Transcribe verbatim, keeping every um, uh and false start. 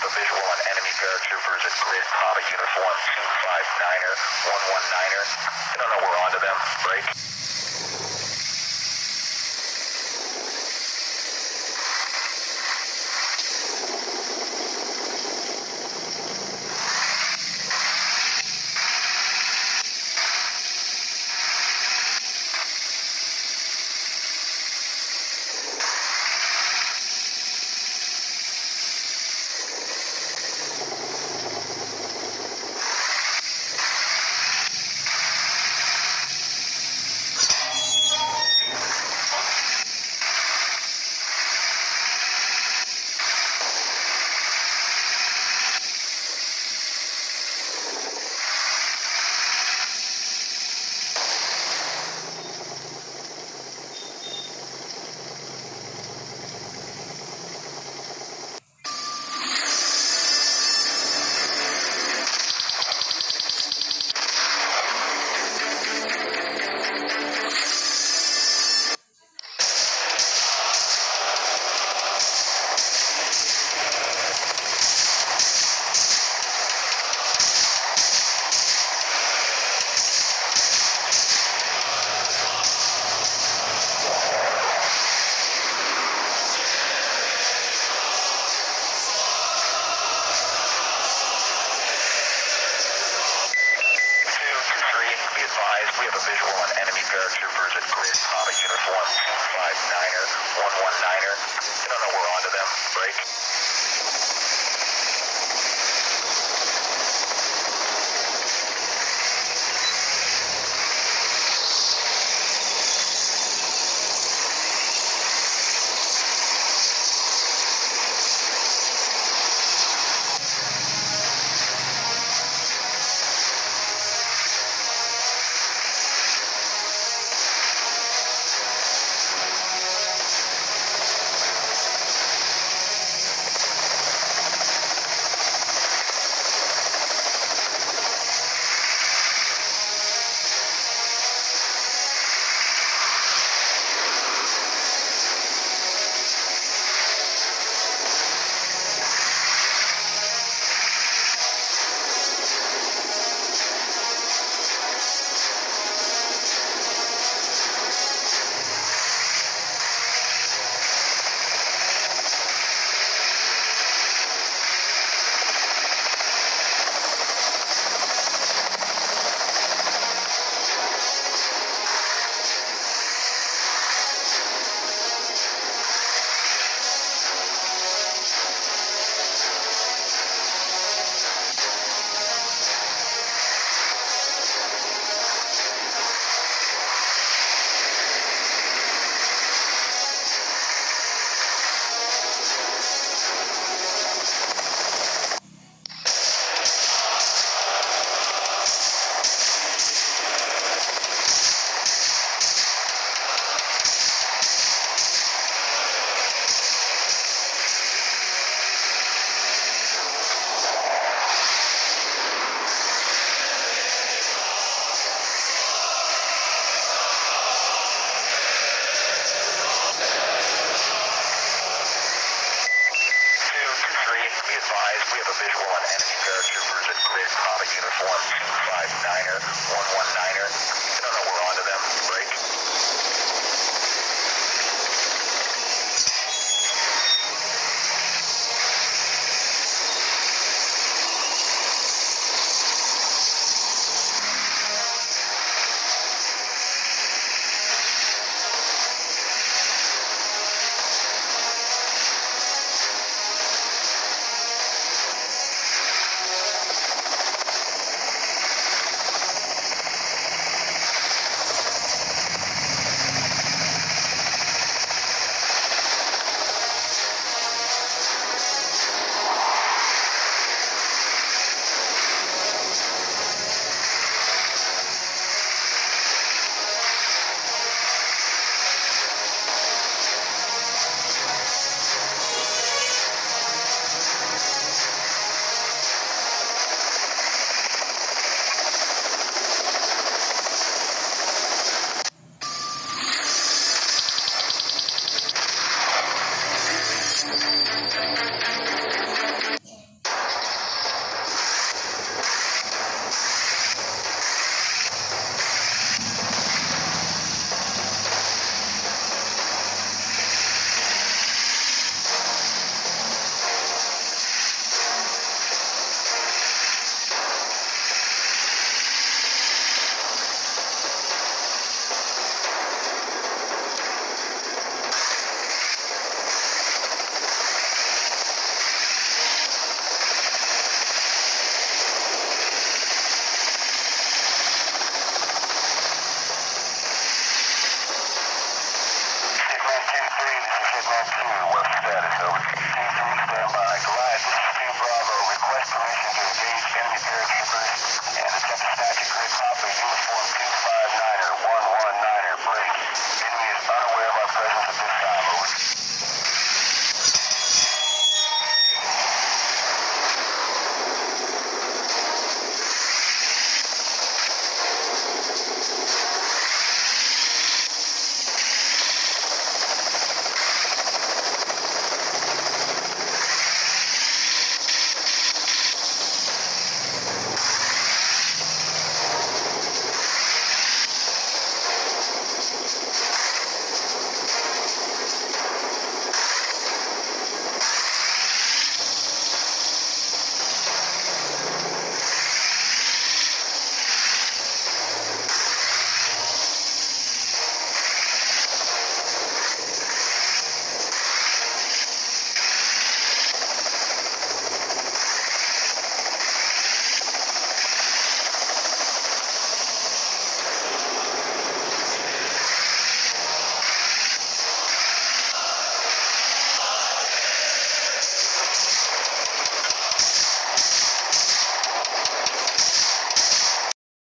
have a visual on enemy paratroopers at grid Papa uniform two five niner, one one niner. I don't know we're onto them. Break. We have a visual on enemy paratroopers at grid Papa uniform two five niner, one one niner. I don't know we're onto them. Break. We have a visual on enemy paratroopers at grid Papa uniform two five niner, one one niner. I don't know we're onto them. Break. permission to engage enemy paratroopers.